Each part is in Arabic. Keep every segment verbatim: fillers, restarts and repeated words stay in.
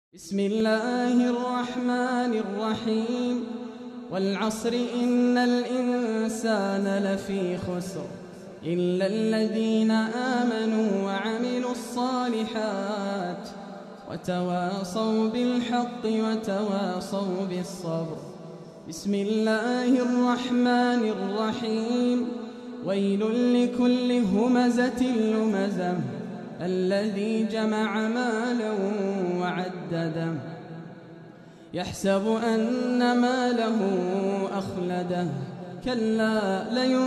بسم الله الرحمن الرحيم والعصر إن الإنسان لفي خسر إلا الذين آمنوا وعملوا الصالحات وتواصوا بالحق وتواصوا بالصبر. بسم الله الرحمن الرحيم ويل لكل همزة لمزة الذي جمع مالا وعدده يحسب أن ماله أخلده كلا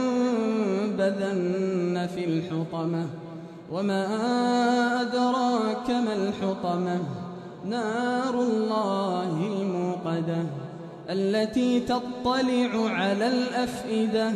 لينبذن في الحطمة وما أدراك ما الحطمة نار الله الموقدة التي تطلع على الأفئدة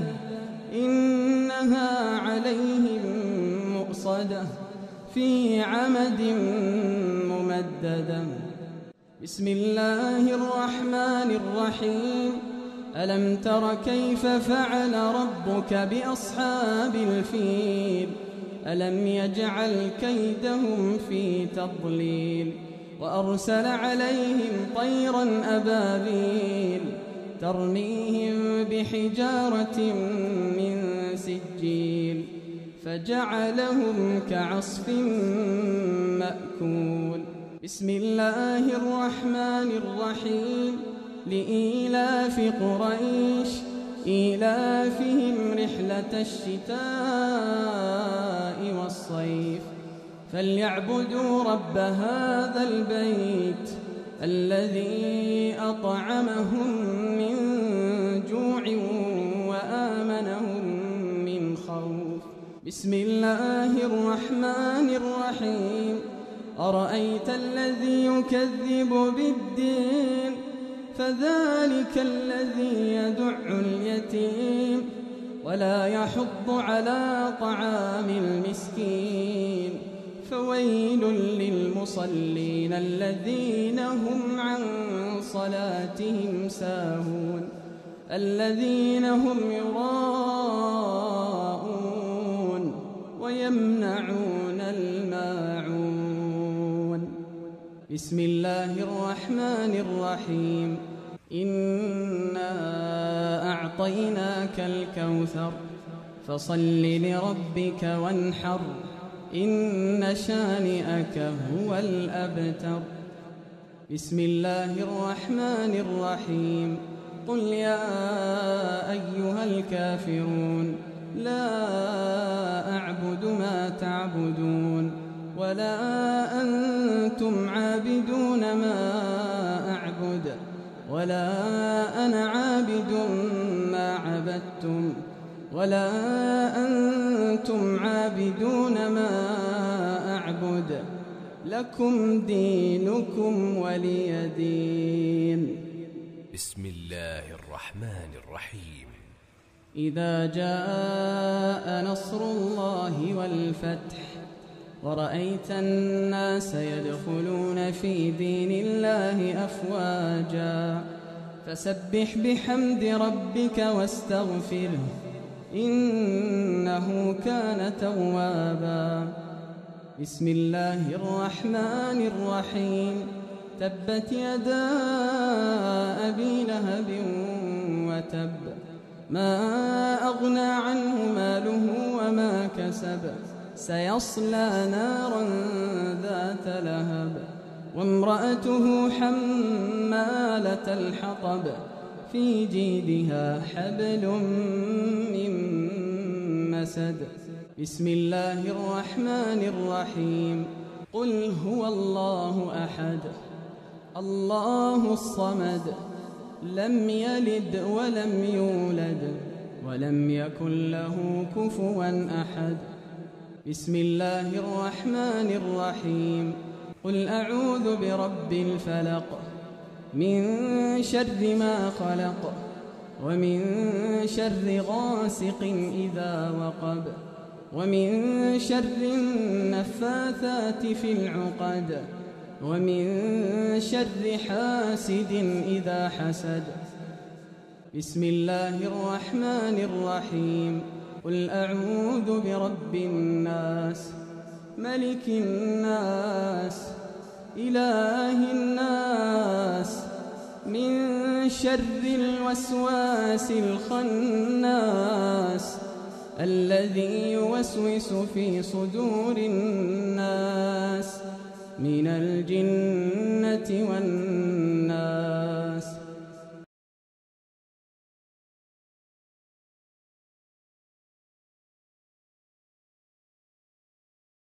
إنها عليهم مؤصدة في عمد ممددة. بسم الله الرحمن الرحيم ألم تر كيف فعل ربك بأصحاب الفيل ألم يجعل كيدهم في تضليل وأرسل عليهم طيرا أبابيل ترميهم بحجارة من سجيل فجعلهم كعصف مأكول. بسم الله الرحمن الرحيم لإيلاف قريش إيلافهم رحلة الشتاء والصيف فليعبدوا رب هذا البيت الذي أطعمهم من جوع وآمنهم من خوف. بسم الله الرحمن الرحيم أرأيت الذي يكذب بالدين فذلك الذي يدع اليتيم ولا يحض على طعام المسكين فويل للمصلين الذين هم عن صلاتهم ساهون الذين هم يراءون ويمنعون الماعون. بسم الله الرحمن الرحيم إنا أعطيناك الكوثر فصل لربك وانحر إن شانئك هو الأبتر. بسم الله الرحمن الرحيم قل يا أيها الكافرون لا أعبد ما تعبدون ولا أنتم عابدون ما أعبد ولا أنا عابد ما عبدتم ولا أنتم عابدون ما أعبد لكم دينكم ولي دين. بسم الله الرحمن الرحيم إذا جاء نصر الله والفتح ورأيت الناس يدخلون في دين الله أفواجا فسبح بحمد ربك واستغفره إنه كان توابا. بسم الله الرحمن الرحيم تبت يدا أبي لهب وتب ما أغنى عنه ماله وما كسب سيصلى نارا ذات لهب وامرأته حمالة الحطب في جيدها حبل من مسد. بسم الله الرحمن الرحيم قل هو الله أحد الله الصمد لم يلد ولم يولد ولم يكن له كفوا أحد. بسم الله الرحمن الرحيم قل أعوذ برب الفلق من شر ما خلق ومن شر غاسق إذا وقب ومن شر النفاثات في العقد ومن شر حاسد إذا حسد. بسم الله الرحمن الرحيم قل أعوذ برب الناس ملك الناس إله الناس من شر الوسواس الخناس الذي يوسوس في صدور الناس من الجنة والناس.